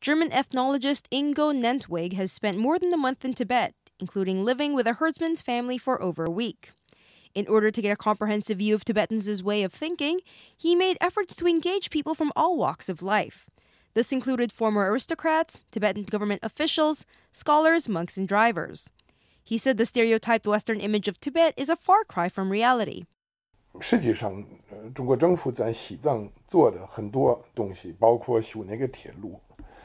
German ethnologist Ingo Nentwig has spent more than a month in Tibet, including living with a herdsman's family for over a week. In order to get a comprehensive view of Tibetans' way of thinking, he made efforts to engage people from all walks of life. This included former aristocrats, Tibetan government officials, scholars, monks, and drivers. He said the stereotyped Western image of Tibet is a far cry from reality. 实际上，中国政府在西藏做的很多东西，包括修那个铁路，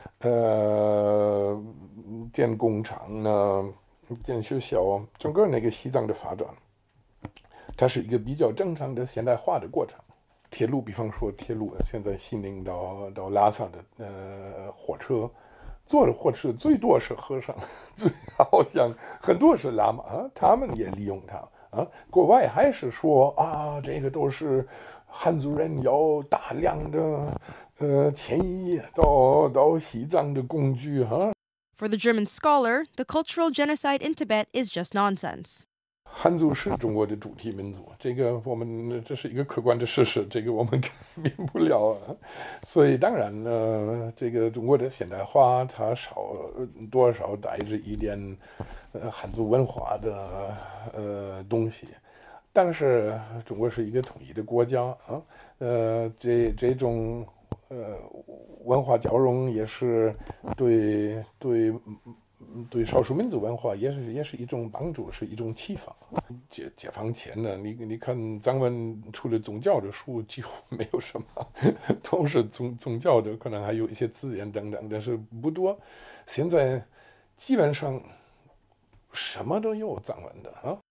建工厂呢，建学校，整个那个西藏的发展，它是一个比较正常的现代化的过程。铁路，比方说铁路，现在西宁到拉萨的火车，坐的火车最多是和尚，好像很多是喇嘛啊，他们也利用它。国外还是说啊，这个都是汉族人有大量的迁移到西藏的工具哈。 For the German scholar, the cultural genocide in Tibet is just nonsense. 汉族是中国的主体民族，这是一个客观的事实，这个我们改变不了啊。所以当然呢，这个中国的现代化它多少带着一点汉族文化的东西，但是中国是一个统一的国家啊，这种文化交融也是对少数民族文化也是一种帮助，是一种启发。解放前呢，你看藏文除了宗教的书几乎没有什么，都是宗教的，可能还有一些字眼等等，但是不多。现在基本上什么都有藏文的啊。